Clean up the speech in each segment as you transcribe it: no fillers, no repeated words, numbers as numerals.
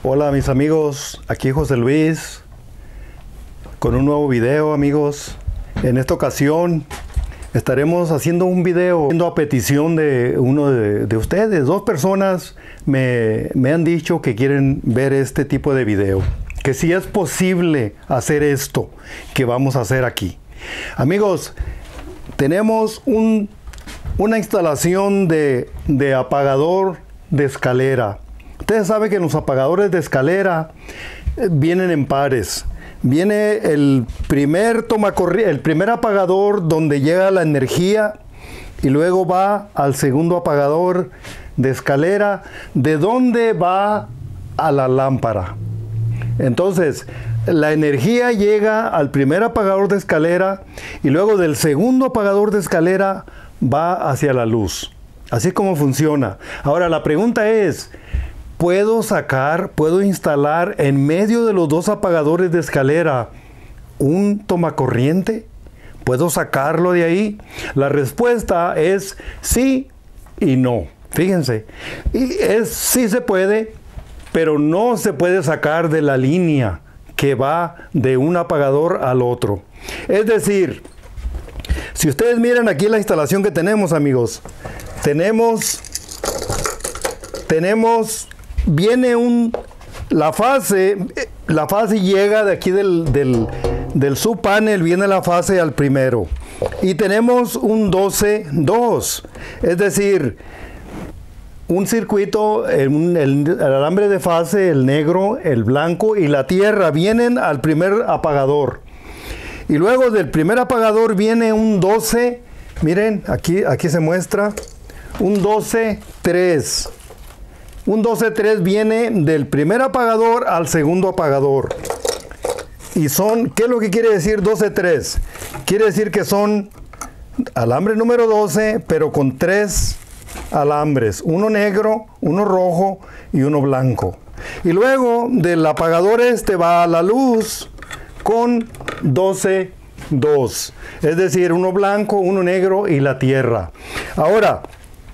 Hola mis amigos, aquí José Luis con un nuevo video, amigos. En esta ocasión estaremos haciendo un video a petición de uno de ustedes. Dos personas me han dicho que quieren ver este tipo de video, que si es posible hacer esto que vamos a hacer aquí. Amigos, tenemos una instalación de apagador de escalera. Ustedes saben que los apagadores de escalera vienen en pares. Viene el primer apagador donde llega la energía y luego va al segundo apagador de escalera, de donde va a la lámpara. Entonces, la energía llega al primer apagador de escalera y luego del segundo apagador de escalera va hacia la luz. Así como funciona. Ahora, la pregunta es, ¿puedo instalar en medio de los dos apagadores de escalera un tomacorriente? ¿Puedo sacarlo de ahí? La respuesta es sí y no. Fíjense, sí se puede, pero no se puede sacar de la línea que va de un apagador al otro. Es decir, si ustedes miran aquí la instalación que tenemos, amigos, viene la fase llega de aquí del subpanel, viene la fase al primero. Y tenemos un 12-2, es decir, un circuito, el alambre de fase, el negro, el blanco y la tierra vienen al primer apagador. Y luego del primer apagador viene un 12, miren, aquí se muestra, un 12-3. Un 12-3 viene del primer apagador al segundo apagador. Y ¿qué es lo que quiere decir 12-3? Quiere decir que son alambre número 12, pero con 3 alambres. Uno negro, uno rojo y uno blanco. Y luego del apagador va a la luz con 12-2. Es decir, uno blanco, uno negro y la tierra. Ahora,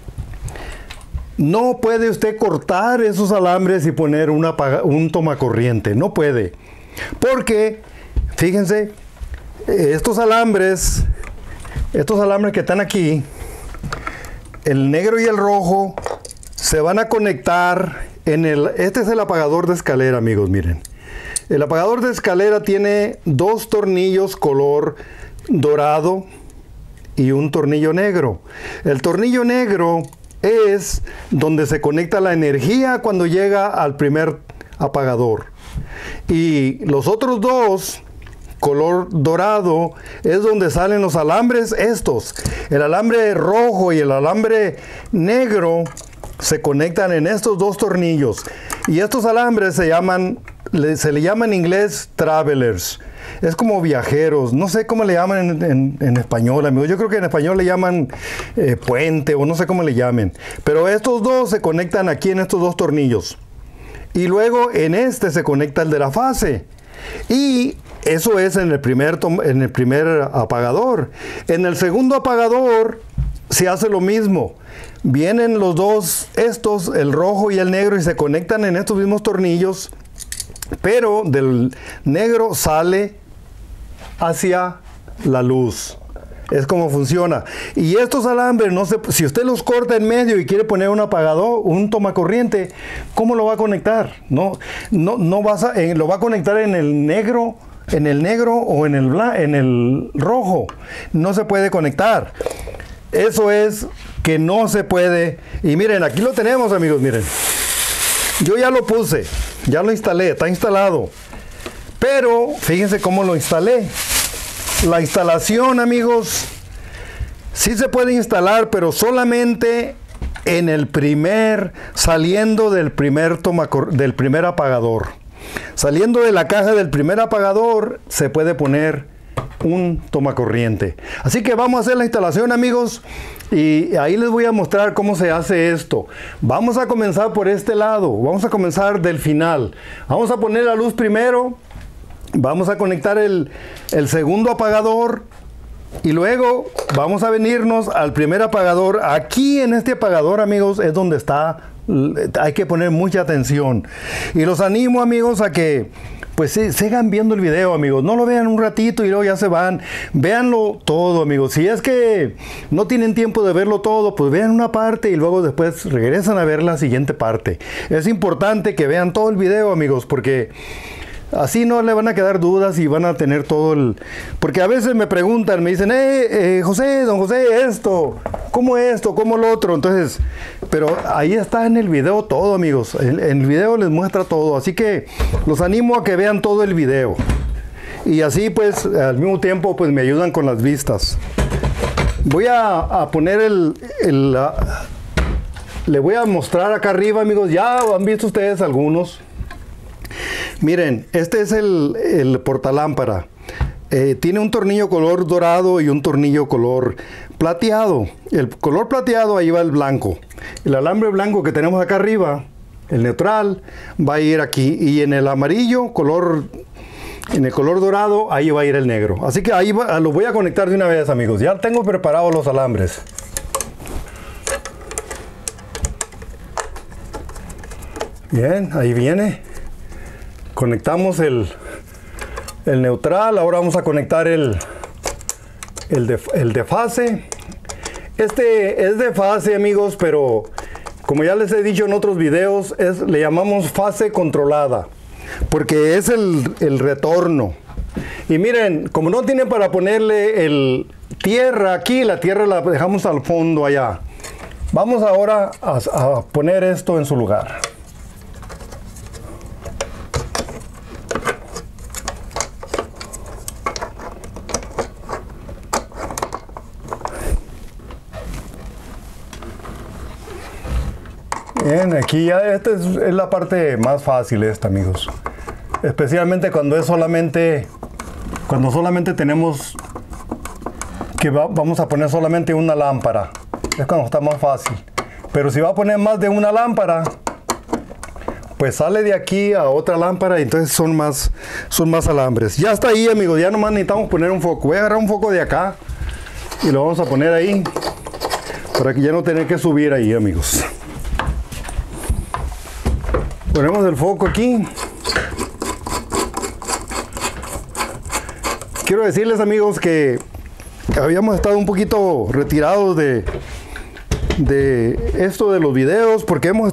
no puede usted cortar esos alambres y poner un tomacorriente. No puede. Porque, fíjense, estos alambres que están aquí, el negro y el rojo, se van a conectar este es el apagador de escalera, amigos, miren. El apagador de escalera tiene dos tornillos color dorado y un tornillo negro. El tornillo negro es donde se conecta la energía cuando llega al primer apagador. Y los otros dos, color dorado, es donde salen los alambres estos. El alambre rojo y el alambre negro se conectan en estos dos tornillos. Y estos alambres se le llama en inglés travelers. Es como viajeros, no sé cómo le llaman en español, amigos. Yo creo que en español le llaman puente o no sé cómo le llamen. Pero estos dos se conectan aquí en estos dos tornillos. Y luego en se conecta el de la fase. Y eso es en el primer apagador. En el segundo apagador se hace lo mismo. Vienen los dos, el rojo y el negro, y se conectan en estos mismos tornillos. Pero del negro sale hacia la luz. Es como funciona. Y estos alambres, si usted los corta en medio y quiere poner un apagador, un tomacorriente, ¿cómo lo va a conectar? No lo va a conectar en el negro o en el rojo. No se puede conectar. Eso es que no se puede. Y miren, aquí lo tenemos, amigos, miren. Yo ya lo puse, ya lo instalé, está instalado. Pero fíjense cómo lo instalé. La instalación, amigos, sí se puede instalar, pero solamente en saliendo del primer apagador. Saliendo de la caja del primer apagador, se puede poner un tomacorriente. Así que vamos a hacer la instalación, amigos, y ahí les voy a mostrar cómo se hace esto. Vamos a comenzar por este lado, vamos a comenzar del final. Vamos a poner la luz primero, vamos a conectar el segundo apagador Y luego vamos a venirnos al primer apagador. Aquí en este apagador, amigos, es donde está, hay que poner mucha atención. Y los animo, amigos, a que pues sigan viendo el video, amigos. No lo vean un ratito y luego ya se van. Véanlo todo, amigos. Si es que no tienen tiempo de verlo todo, pues vean una parte y luego después regresan a ver la siguiente parte. Es importante que vean todo el video, amigos, porque así no le van a quedar dudas y van a tener todo el... Porque a veces me preguntan, me dicen, José, don José, esto, cómo lo otro. Entonces, pero ahí está en el video todo, amigos. En el video les muestra todo. Así que los animo a que vean todo el video. Y así, pues, al mismo tiempo, pues me ayudan con las vistas. Voy a poner le voy a mostrar acá arriba, amigos. Ya han visto ustedes algunos. Miren, este es el portalámpara. Tiene un tornillo color dorado y un tornillo color plateado. El color plateado, ahí va el blanco. El alambre blanco que tenemos acá arriba, el neutral, va a ir aquí. Y en el amarillo, en el color dorado, ahí va a ir el negro. Así que ahí lo voy a conectar de una vez, amigos. Ya tengo preparados los alambres. Bien, ahí viene. Conectamos el neutral. Ahora vamos a conectar el de fase. Este es de fase, amigos, pero como ya les he dicho en otros videos, le llamamos fase controlada, porque es el retorno. Y miren, como no tienen para ponerle tierra aquí, la tierra la dejamos al fondo allá. Vamos ahora a poner esto en su lugar. Bien, aquí ya esta es la parte más fácil amigos. Especialmente cuando solamente tenemos que vamos a poner solamente una lámpara. Es cuando está más fácil. Pero si va a poner más de una lámpara, pues sale de aquí a otra lámpara y entonces son más alambres. Ya está ahí, amigos. Ya nomás necesitamos poner un foco. Voy a agarrar un foco de acá y lo vamos a poner ahí para que ya no tener que subir ahí, amigos. Ponemos el foco aquí. Quiero decirles, amigos, que habíamos estado un poquito retirados de esto de los videos porque hemos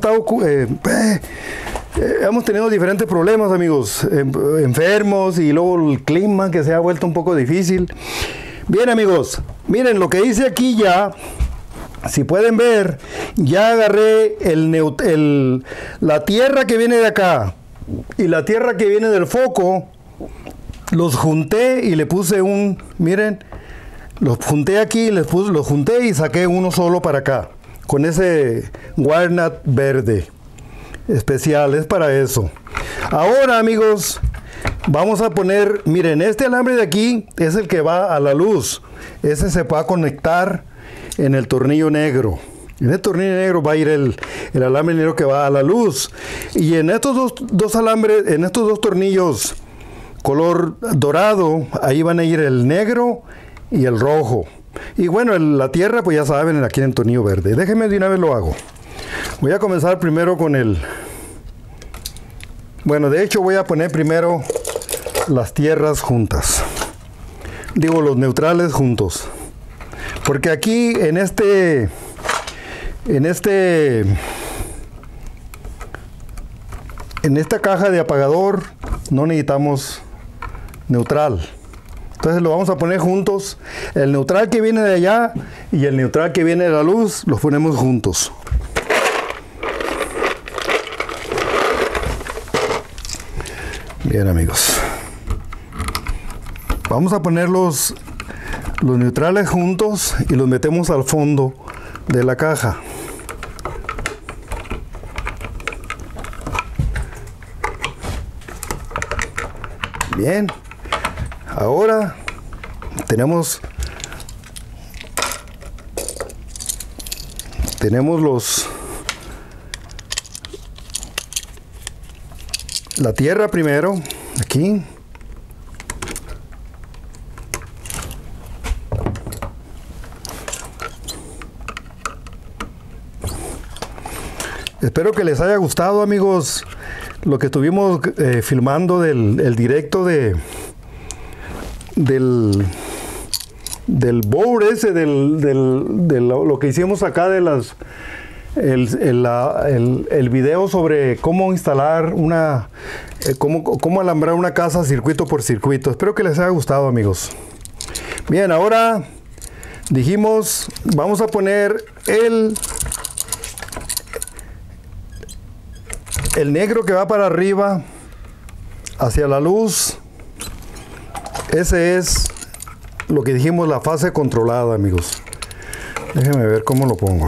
tenido diferentes problemas, amigos, enfermos, y luego el clima que se ha vuelto un poco difícil. Bien, amigos, miren lo que hice aquí ya. Si pueden ver, ya agarré la tierra que viene de acá y la tierra que viene del foco, los junté y le puse miren, los junté aquí, los junté y saqué uno solo para acá, con ese walnut verde especial, es para eso. Ahora, amigos, vamos a poner, miren, este alambre de aquí es el que va a la luz, ese se va a conectar en el tornillo negro. En el tornillo negro va a ir el alambre negro que va a la luz. Y en estos dos alambres, en estos dos tornillos color dorado, ahí van a ir el negro y el rojo. Y bueno, la tierra, pues ya saben, aquí en el tornillo verde. Déjenme de una vez lo hago. Voy a comenzar primero con bueno, de hecho voy a poner primero las tierras juntas. Digo, los neutrales juntos. Porque aquí en esta caja de apagador no necesitamos neutral. Entonces lo vamos a poner juntos. El neutral que viene de allá y el neutral que viene de la luz los ponemos juntos. Bien, amigos. Vamos a poner los neutrales juntos y los metemos al fondo de la caja. Bien, ahora tenemos la tierra primero, aquí. Espero que les haya gustado, amigos, lo que estuvimos filmando el directo del board ese, lo que hicimos acá de el video sobre cómo instalar cómo alambrar una casa circuito por circuito. Espero que les haya gustado, amigos. Bien, ahora dijimos, vamos a poner el negro que va para arriba hacia la luz. Ese es lo que dijimos, la fase controlada, amigos. Déjenme ver cómo lo pongo.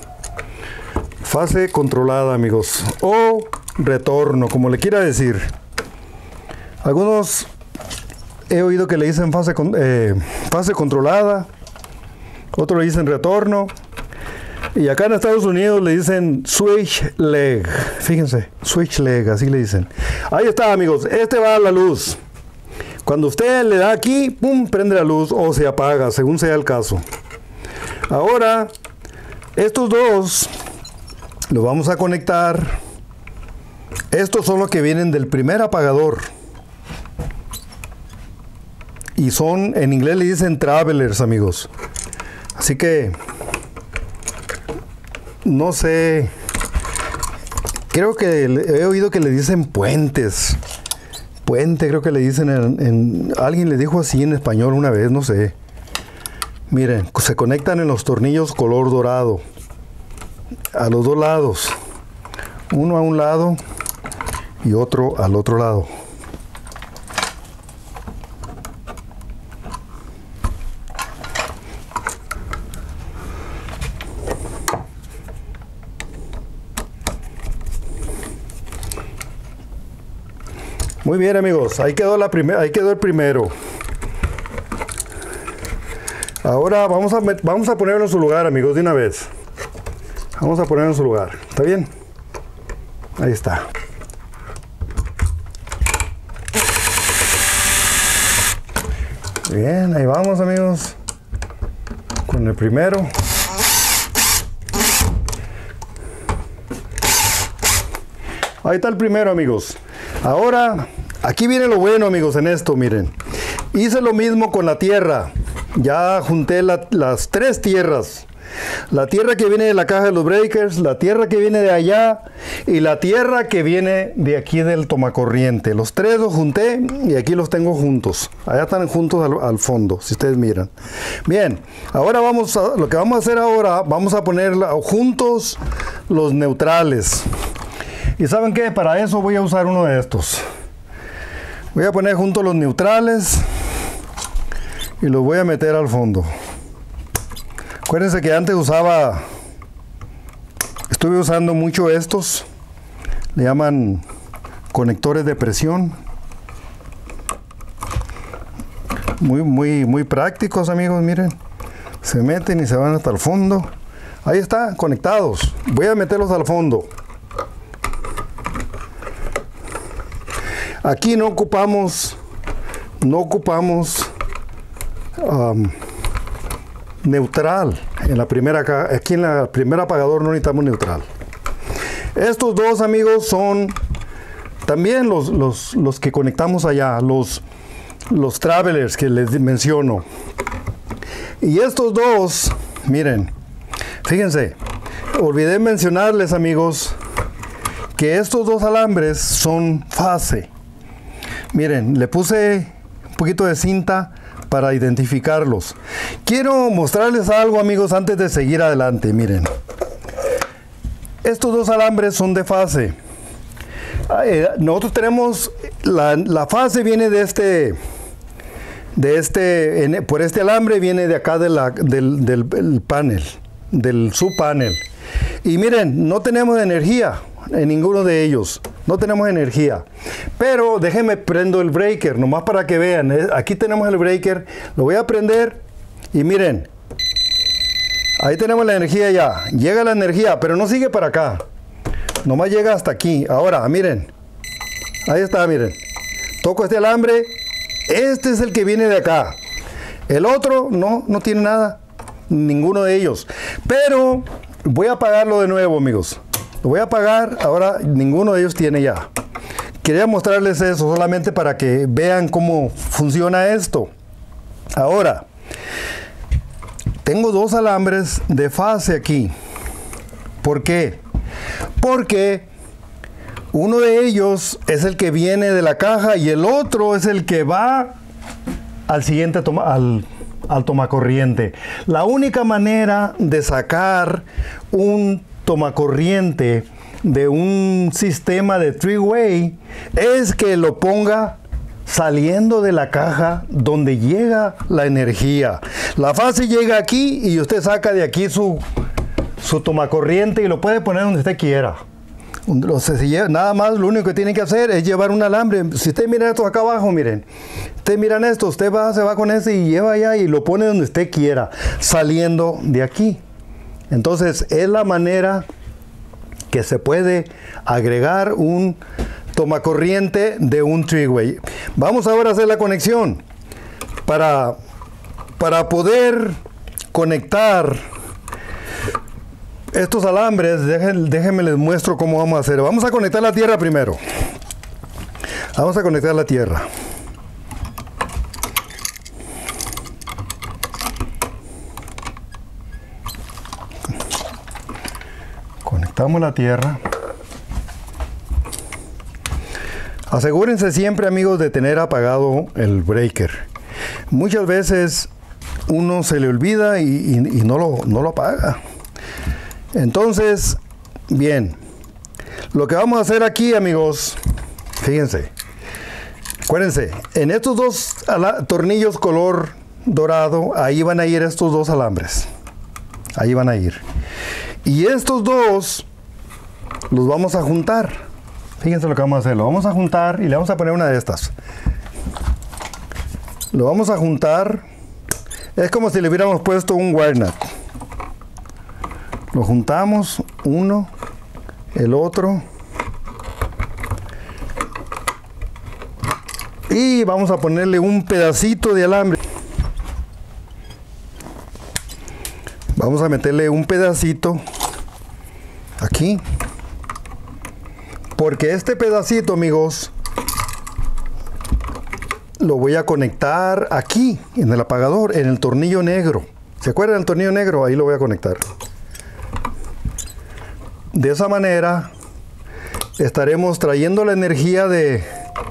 Fase controlada, amigos, o retorno, como le quiera decir. Algunos he oído que le dicen fase controlada, otros le dicen retorno, y acá en Estados Unidos le dicen switch leg. Fíjense, switch leg, así le dicen. Ahí está, amigos, este va a la luz. Cuando usted le da aquí, pum, prende la luz o se apaga, según sea el caso. Ahora, estos dos los vamos a conectar. Estos son los que vienen del primer apagador. Y son, en inglés le dicen travelers, amigos. Así que, no sé, creo que he oído que le dicen puentes. Puente, creo que le dicen alguien le dijo así en español una vez, no sé. Miren, se conectan en los tornillos color dorado. A los dos lados. Uno a un lado y otro al otro lado. Muy bien, amigos, ahí quedó el primero. Ahora vamos a ponerlo en su lugar, amigos, de una vez. Vamos a ponerlo en su lugar. ¿Está bien? Ahí está. Bien, ahí vamos, amigos. Con el primero. Ahí está el primero, amigos. Ahora, aquí viene lo bueno, amigos, en esto, miren. Hice lo mismo con la tierra. Ya junté las tres tierras. La tierra que viene de la caja de los breakers, la tierra que viene de allá y la tierra que viene de aquí del tomacorriente. Los tres los junté y aquí los tengo juntos. Allá están juntos al fondo, si ustedes miran. Bien, ahora lo que vamos a hacer ahora, vamos a poner juntos los neutrales. ¿Y saben qué? Para eso voy a usar uno de estos. Voy a poner juntos los neutrales y los voy a meter al fondo. Acuérdense que antes estuve usando mucho estos, le llaman conectores de presión. Muy prácticos, amigos, miren. Se meten y se van hasta el fondo. Ahí está, conectados. Voy a meterlos al fondo. Aquí no ocupamos neutral. Aquí en la primera apagador no necesitamos neutral. Estos dos, amigos, son también los que conectamos allá, los travelers que les menciono. Y estos dos, miren, fíjense, olvidé mencionarles, amigos, que estos dos alambres son fase. Miren, le puse un poquito de cinta para identificarlos. Quiero mostrarles algo, amigos, antes de seguir adelante. Miren, estos dos alambres son de fase. Nosotros tenemos la fase viene por este alambre viene de acá del panel, del subpanel. Y miren, no tenemos energía en ninguno de ellos. No tenemos energía. Pero déjenme prendo el breaker, nomás para que vean. Aquí tenemos el breaker. Lo voy a prender y miren. Ahí tenemos la energía ya. Llega la energía, pero no sigue para acá. Nomás llega hasta aquí. Ahora, miren. Ahí está, miren. Toco este alambre. Este es el que viene de acá. El otro no tiene nada. Ninguno de ellos. Pero voy a apagarlo de nuevo, amigos. Lo voy a apagar. Ahora ninguno de ellos tiene ya. Quería mostrarles eso solamente para que vean cómo funciona esto. Ahora, tengo dos alambres de fase aquí. ¿Por qué? Porque uno de ellos es el que viene de la caja y el otro es el que va al siguiente al tomacorriente. La única manera de sacar un tomacorriente de un sistema de three-way es que lo ponga saliendo de la caja donde llega la energía. La fase llega aquí y usted saca de aquí su tomacorriente y lo puede poner donde usted quiera. Nada más lo único que tiene que hacer es llevar un alambre. Si usted mira esto acá abajo, miren. Ustedes miran esto, usted se va con ese y lleva allá y lo pone donde usted quiera, saliendo de aquí. Entonces es la manera que se puede agregar un tomacorriente de un three-way. Vamos ahora a hacer la conexión. Para poder conectar estos alambres, déjenme les muestro cómo vamos a hacer. Vamos a conectar la tierra primero. Vamos a conectar la tierra. Conectamos la tierra. Asegúrense siempre, amigos, de tener apagado el breaker. Muchas veces uno se le olvida y no lo apaga. Entonces, bien, lo que vamos a hacer aquí, amigos, fíjense, acuérdense, en estos dos tornillos color dorado, ahí van a ir estos dos alambres, ahí van a ir. Y estos dos los vamos a juntar. Fíjense lo que vamos a hacer, lo vamos a juntar y le vamos a poner una de estas. Lo vamos a juntar, es como si le hubiéramos puesto un wire nut. Lo juntamos, uno, el otro. Y vamos a ponerle un pedacito de alambre. Vamos a meterle un pedacito aquí. Porque este pedacito, amigos, lo voy a conectar aquí, en el apagador, en el tornillo negro. ¿Se acuerdan del tornillo negro? Ahí lo voy a conectar. De esa manera estaremos trayendo la energía de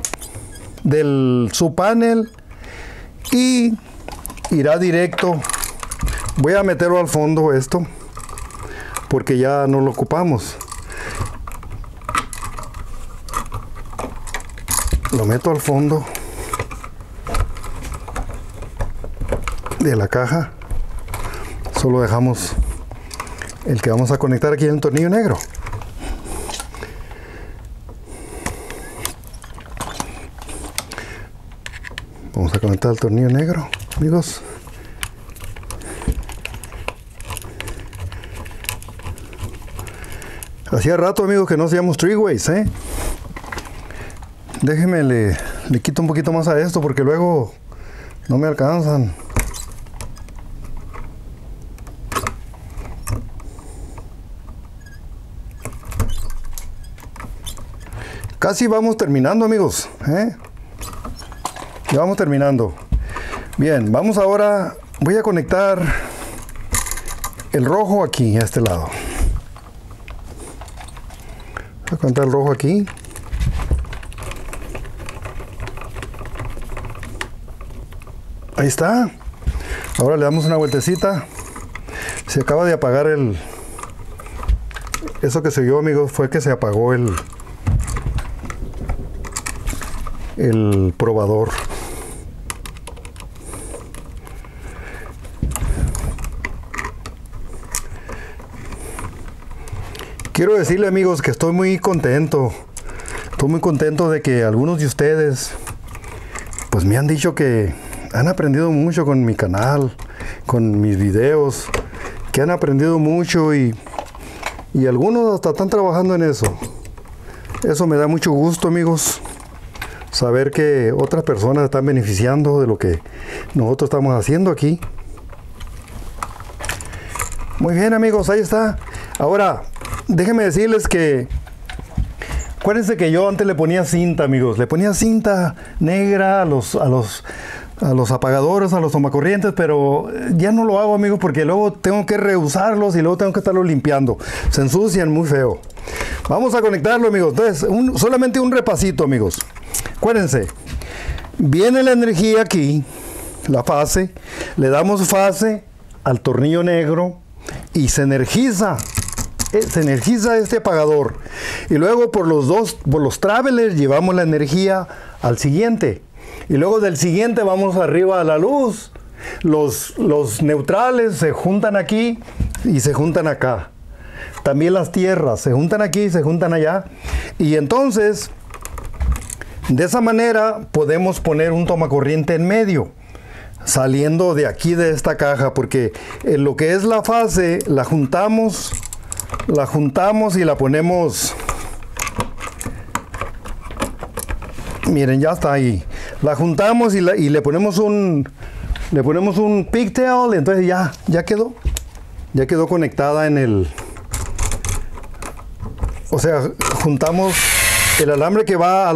su panel y irá directo. Voy a meterlo al fondo esto porque ya no lo ocupamos. Lo meto al fondo de la caja. Solo dejamos el que vamos a conectar aquí en el tornillo negro. Vamos a conectar el tornillo negro, amigos. Hacía rato, amigos, que no hacíamos three-ways, ¿eh? Déjenme, le quito un poquito más a esto porque luego no me alcanzan. Casi vamos terminando, amigos, ¿eh? Ya vamos terminando. Bien, vamos ahora, voy a conectar el rojo aquí, a este lado. Voy a conectar el rojo aquí. Ahí está. Ahora le damos una vueltecita. Se acaba de apagar eso que se vio, amigos, fue que se apagó el probador. Quiero decirle, amigos, que estoy muy contento. Estoy muy contento de que algunos de ustedes pues me han dicho que han aprendido mucho con mi canal, con mis videos, que han aprendido mucho y algunos hasta están trabajando en eso. Eso me da mucho gusto, amigos, saber que otras personas están beneficiando de lo que nosotros estamos haciendo aquí. Muy bien, amigos, ahí está. Ahora, déjenme decirles que acuérdense que yo antes le ponía cinta, amigos. Le ponía cinta negra a los apagadores, a los tomacorrientes, pero ya no lo hago, amigos, porque luego tengo que reusarlos y luego tengo que estarlos limpiando. Se ensucian muy feo. Vamos a conectarlo, amigos. Entonces, solamente un repasito, amigos. Acuérdense, viene la energía aquí, la fase, le damos fase al tornillo negro y se energiza este apagador, y luego por los travelers llevamos la energía al siguiente, y luego del siguiente vamos arriba a la luz. Los neutrales se juntan aquí y se juntan acá. También las tierras se juntan aquí y se juntan allá, y entonces de esa manera podemos poner un tomacorriente en medio saliendo de aquí de esta caja, porque en lo que es la fase la juntamos y la ponemos. Miren, ya está ahí. La juntamos y le ponemos un pigtail, entonces ya quedó conectada en el. O sea, juntamos el alambre que va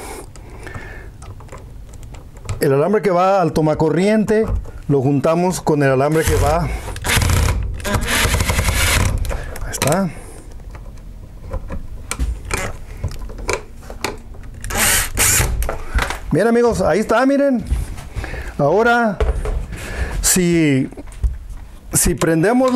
al tomacorriente, lo juntamos con el alambre que va. Ahí está. Bien, amigos, ahí está, miren. Ahora, si prendemos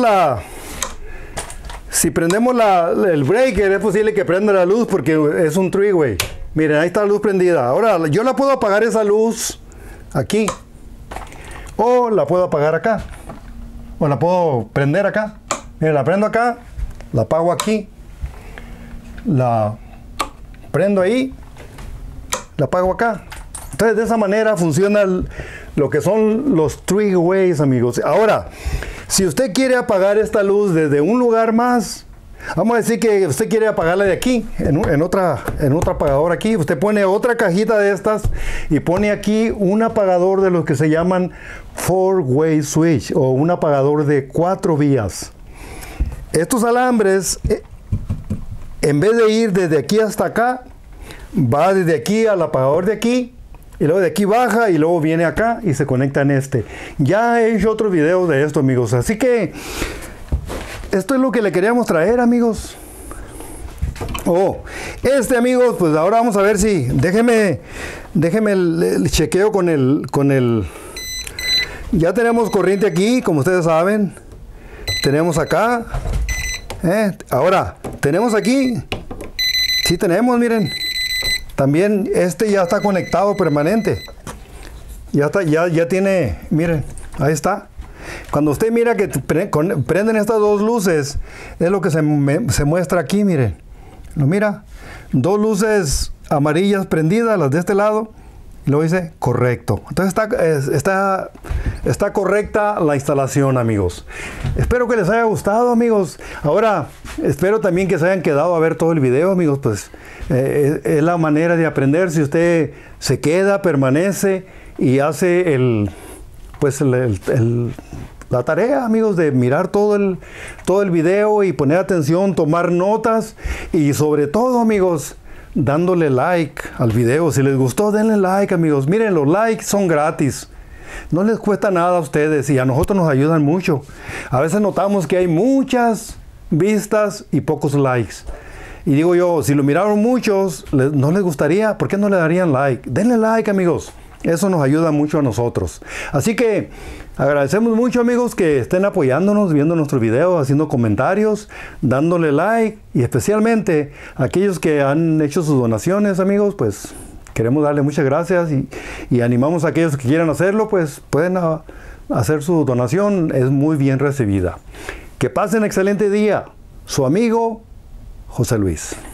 el breaker, es posible que prenda la luz porque es un three-way. Miren, ahí está la luz prendida. Ahora, yo la puedo apagar esa luz aquí, o la puedo apagar acá, o la puedo prender acá. Miren, la prendo acá, la apago aquí, la prendo ahí, la apago acá. Entonces, de esa manera funciona lo que son los three ways, amigos. Ahora, si usted quiere apagar esta luz desde un lugar más, vamos a decir que usted quiere apagarla de aquí, en otro apagador aquí, usted pone otra cajita de estas y pone aquí un apagador de los que se llaman four-way switch, o un apagador de 4 vías. Estos alambres, en vez de ir desde aquí hasta acá, va desde aquí al apagador de aquí, y luego de aquí baja y luego viene acá y se conecta en este. Ya he hecho otro video de esto, amigos, así que esto es lo que le queríamos traer, amigos. Amigos, pues ahora vamos a ver si, déjeme el chequeo con el, ya tenemos corriente aquí, como ustedes saben, tenemos acá, ahora, tenemos aquí, sí tenemos, miren, también ya está conectado permanente, ya tiene, miren, ahí está. Cuando usted mira que prenden estas dos luces, es lo que se muestra aquí, miren. ¿Lo mira? 2 luces amarillas prendidas, las de este lado, y luego dice correcto. Entonces está correcta la instalación, amigos. Espero que les haya gustado, amigos. Ahora, espero también que se hayan quedado a ver todo el video, amigos. Pues es la manera de aprender. Si usted se queda, permanece y hace la tarea, amigos, de mirar todo el video y poner atención, tomar notas, y sobre todo, amigos, dándole like al video. Si les gustó, denle like, amigos. Miren, los likes son gratis, no les cuesta nada a ustedes y a nosotros nos ayudan mucho. A veces notamos que hay muchas vistas y pocos likes, y digo yo, si lo miraron muchos, no les gustaría, ¿por qué no le darían like? Denle like, amigos. Eso nos ayuda mucho a nosotros. Así que agradecemos mucho, amigos, que estén apoyándonos, viendo nuestros videos, haciendo comentarios, dándole like, y especialmente a aquellos que han hecho sus donaciones, amigos, pues queremos darle muchas gracias, y animamos a aquellos que quieran hacerlo, pues pueden hacer su donación, es muy bien recibida. Que pasen excelente día. Su amigo José Luis.